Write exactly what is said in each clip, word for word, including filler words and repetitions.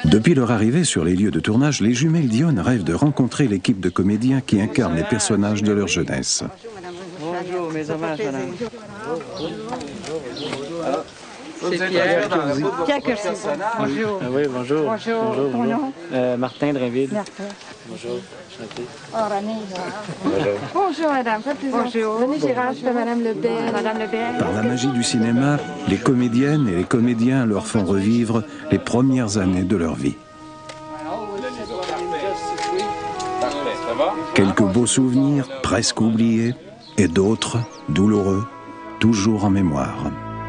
Depuis leur arrivée sur les lieux de tournage, les jumelles Dionne rêvent de rencontrer l'équipe de comédiens qui incarnent les personnages de leur jeunesse. Bonjour, mes hommages, madame. C'est Pierre. Pierre Cursi. Bonjour. Ah oui, bonjour. Bonjour. Bonjour, Ton bonjour. nom? Euh, Martin Drainville. Martin. Bonjour, chanté. Oh, René. Bonjour. Bonjour, madame. Faites plaisir. Bonjour. René Gérard, je suis madame Lebel. Madame Lebel. Par la magie du cinéma, les comédiennes et les comédiens leur font revivre les premières années de leur vie. Quelques beaux souvenirs, presque oubliés, et d'autres, douloureux, toujours en mémoire.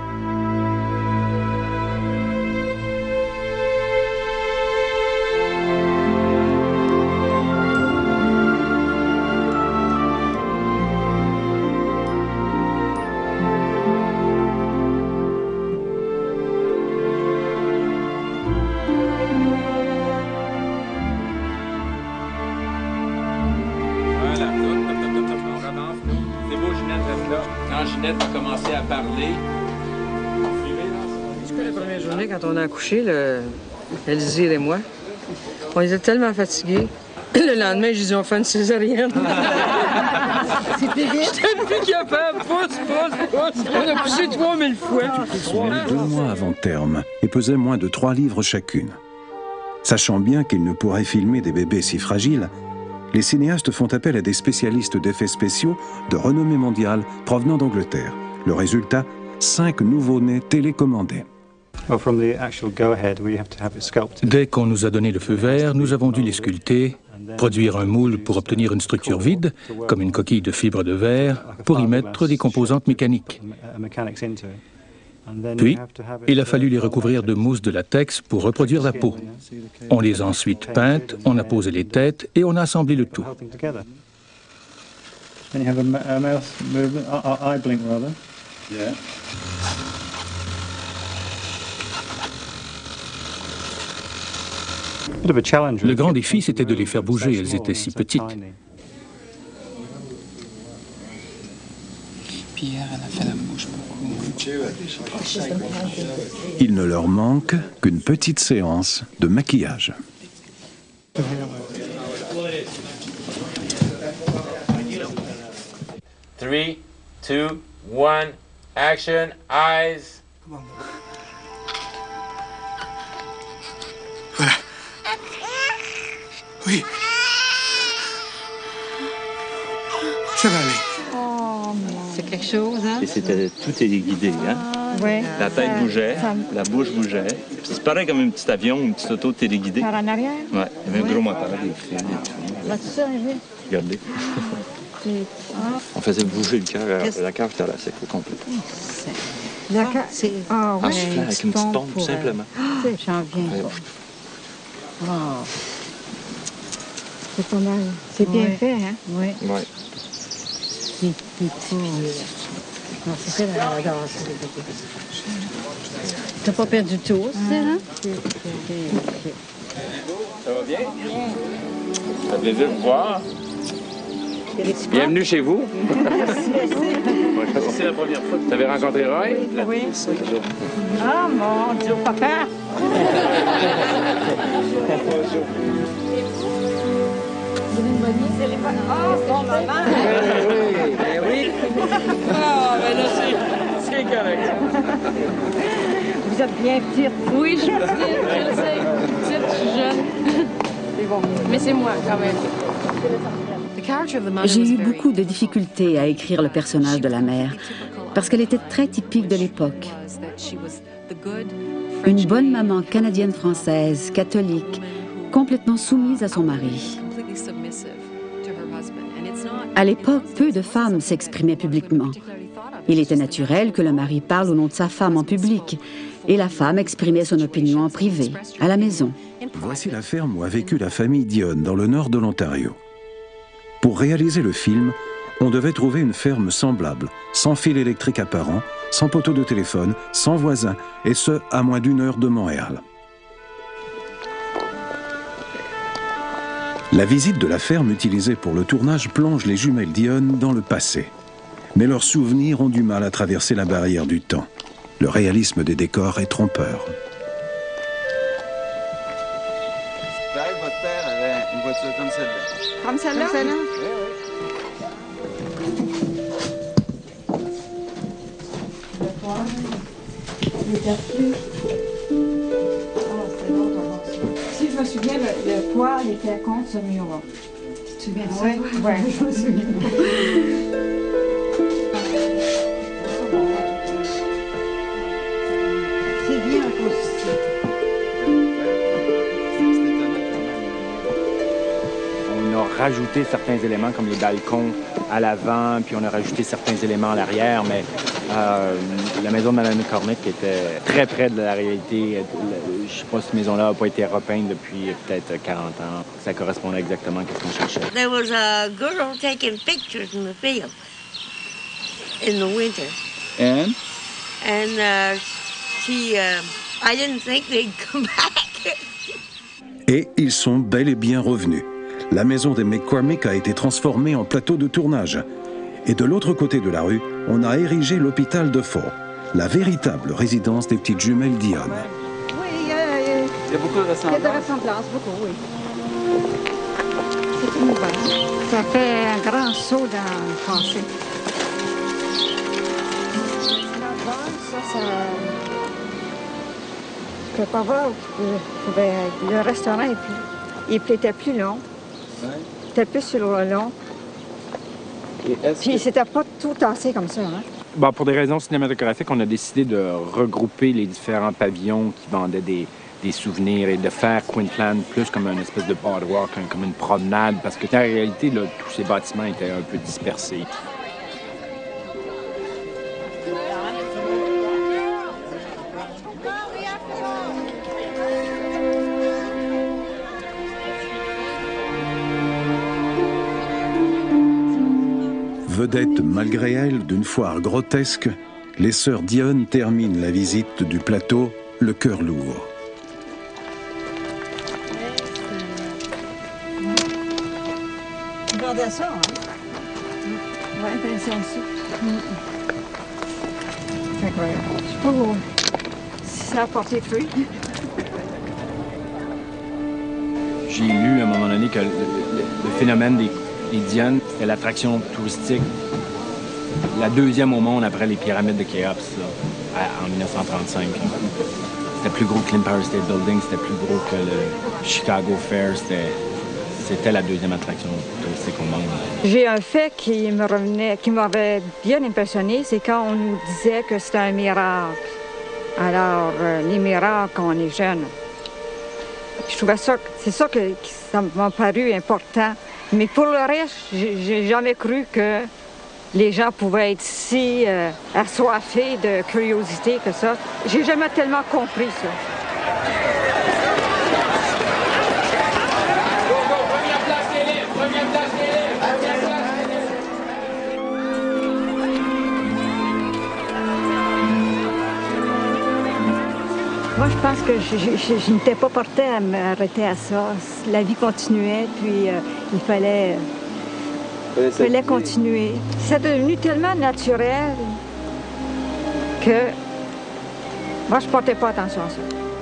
Quand on a accouché, le... Elzire et moi, on était tellement fatigués. Le lendemain, je dis, on fait une césarienne. C'est plus vite. J'étais plus capable. Pousse, pousse, pousse. On a poussé trois mille fois. Sont nés deux mois avant terme et pesaient moins de trois livres chacune. Sachant bien qu'ils ne pourraient filmer des bébés si fragiles, les cinéastes font appel à des spécialistes d'effets spéciaux de renommée mondiale provenant d'Angleterre. Le résultat, cinq nouveau-nés télécommandés. Dès qu'on nous a donné le feu vert, nous avons dû les sculpter, produire un moule pour obtenir une structure vide, comme une coquille de fibre de verre, pour y mettre des composantes mécaniques. Puis, il a fallu les recouvrir de mousse de latex pour reproduire la peau. On les a ensuite peintes, on a posé les têtes et on a assemblé le tout. Le grand défi, c'était de les faire bouger, elles étaient si petites. Pierre, elle a fait la bouche beaucoup. Il ne leur manque qu'une petite séance de maquillage. Three, two, one, action, eyes. Voilà. Oui. Ça va aller. Oh, C'est quelque chose, hein? Et c'était tout téléguidé, hein? Oui. La tête Ça- bougeait, ça- la bouche bougeait. Puis c'est pareil comme un petit avion, une petite auto téléguidée. Par en arrière? Ouais, il y avait un gros moteur, des fils et tout. Là, c'est ça, oui. Regardez. C'est- ah, On faisait bouger le cœur, la cage thoracique au complet. D'accord. C'est... Ah, En oui. soufflant avec une petite pompe, tout simplement. C'est- J'en viens Ouais. pas. Wow. C'est pas mal. C'est bien Ouais. fait, hein? Oui. Ouais. Non, c'est ça, la la T'as pas perdu tout, c'est hein? Ça va bien? Ça fait plaisir de vous voir. Bienvenue chez vous. C'est la première fois que vous avez rencontré Roy? Oui. Ah, mon Dieu, papa! Ah, bon maman! Oui, ben oui. Ah, ben là, c'est, c'est correct. Vous êtes bien petite. Oui, je suis petite, je le sais. Petite, je suis jeune. C'est bon. Mais c'est moi, quand même. J'ai eu beaucoup de difficultés à écrire le personnage de la mère, parce qu'elle était très typique de l'époque. Une bonne maman canadienne-française, catholique, complètement soumise à son mari. À l'époque, peu de femmes s'exprimaient publiquement. Il était naturel que le mari parle au nom de sa femme en public, et la femme exprimait son opinion en privé, à la maison. Voici la ferme où a vécu la famille Dionne, dans le nord de l'Ontario. Pour réaliser le film, on devait trouver une ferme semblable, sans fil électrique apparent, sans poteau de téléphone, sans voisins, et ce, à moins d'une heure de Montréal. La visite de la ferme utilisée pour le tournage plonge les jumelles Dionne dans le passé. Mais leurs souvenirs ont du mal à traverser la barrière du temps. Le réalisme des décors est trompeur. père avait une voiture comme celle-là. Comme celle-là? Comme celle-là? Si je me souviens, le, le poêle était contre ce mur-là. Tu te souviens de ça? Oui, ouais, je me souviens. C'est bien reconstitué. On a rajouté certains éléments comme les balcons à l'avant, puis on a rajouté certains éléments à l'arrière, mais euh, la maison de Mme McCormick était très près de la réalité. Je ne sais pas si cette maison-là n'a pas été repeinte depuis peut-être quarante ans. Ça correspondait exactement à ce qu'on cherchait. There was a girl taking pictures in the field in the winter. And? And uh, she, uh, I didn't think they'd come back. Et ils sont bel et bien revenus. La maison des McCormick a été transformée en plateau de tournage. Et de l'autre côté de la rue, on a érigé l'hôpital de Faux, la véritable résidence des petites jumelles Dionne. Oui, il y a, il y a, Il y a beaucoup de ressemblances. il y a de ressemblances, beaucoup, oui. C'est émouvant. Ça fait un grand saut dans le passé. Ça, ça... Je ne peux pas voir. Le restaurant, il était plus long. Ouais. C'était plus sur le long. Puis que... c'était pas tout tassé comme ça, hein? Bon, pour des raisons cinématographiques, on a décidé de regrouper les différents pavillons qui vendaient des, des souvenirs et de faire Quintland plus comme une espèce de boardwalk, comme une promenade, parce que en réalité, là, tous ces bâtiments étaient un peu dispersés. Vedette malgré elle d'une foire grotesque, les sœurs Dionne terminent la visite du plateau le cœur lourd. Regardez ça, hein? Ouais, ben c'est en dessous. C'est incroyable. Je sais pas où... si ça a porté fruit. J'ai lu à un moment donné que le, le, le phénomène des, des Dionne, c'était l'attraction touristique la deuxième au monde après les pyramides de Khéops, là, en mille neuf cent trente-cinq. C'était plus gros que l'Empire State Building, c'était plus gros que le Chicago Fair, c'était la deuxième attraction touristique au monde. J'ai un fait qui me revenait, qui m'avait bien impressionné, c'est quand on nous disait que c'était un miracle. Alors, euh, les miracles quand on est jeune. Je trouvais ça, c'est ça que, que ça m'a paru important. Mais pour le reste, j'ai jamais cru que les gens pouvaient être si euh, assoiffés de curiosité que ça. J'ai jamais tellement compris ça. Moi, je pense que je, je, je n'étais pas portée à m'arrêter à ça. La vie continuait, puis euh, il fallait... Il fallait continuer. C'est devenu tellement naturel que moi, je ne portais pas attention à ça.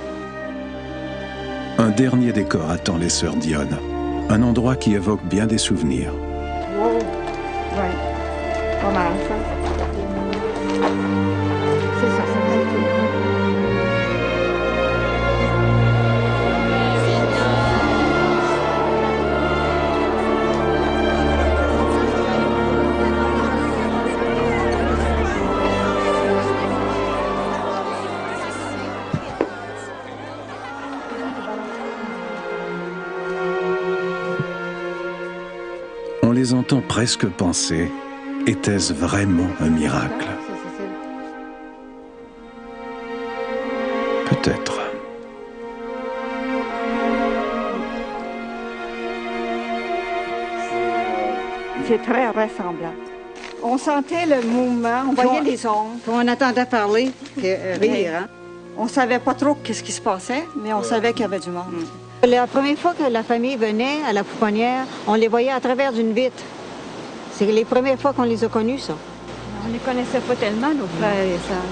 Un dernier décor attend les sœurs Dionne. Un endroit qui évoque bien des souvenirs. Wow. Ouais. Pas mal, ça. C'est ça, ça. On les entend presque penser, était-ce vraiment un miracle? Peut-être. C'est très ressemblant. On sentait le mouvement, on voyait les ondes. On attendait parler, que, rire. Hein? On savait pas trop qu'est-ce qui se passait, mais on savait qu'il y avait du monde. Mm. La première fois que la famille venait à la pouponnière, on les voyait à travers d'une vitre. C'est les premières fois qu'on les a connus, ça. On ne les connaissait pas tellement, nos frères et sœurs.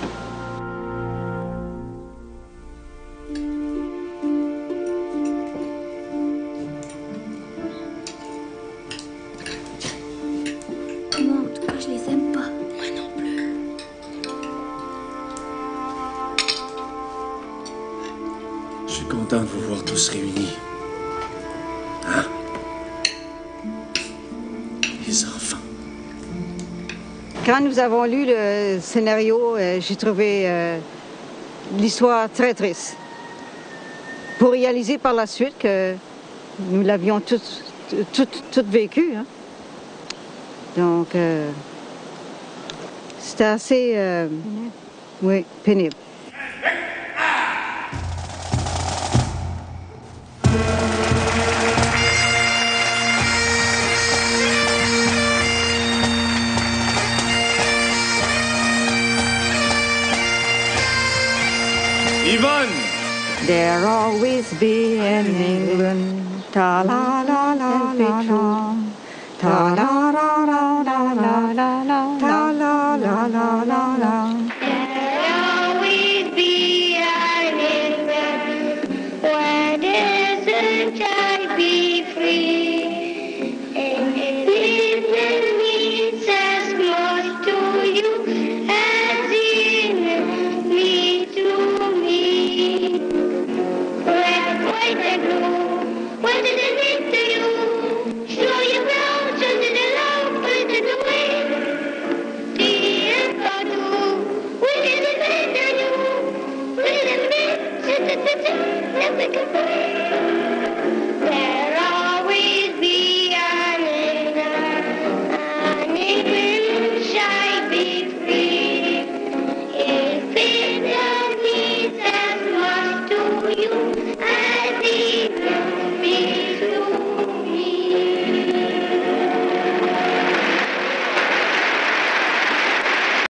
suis content de vous voir tous réunis. Hein? Les enfants. Quand nous avons lu le scénario, euh, j'ai trouvé euh, l'histoire très triste. Pour réaliser par la suite que nous l'avions toutes, toutes, toutes vécu. Hein. Donc, euh, c'était assez, euh, oui, pénible. Yvonne! There always be in England, ta la la la la la, ta la la la la la la la, ta la la la la la. There always be an England where there's a child be free. And England means as much to you as England means to me. Red, white, and blue, what does it mean to you? Show your bells under the love, under the wind. The Empire, what does it mean to you? What does it mean? Never can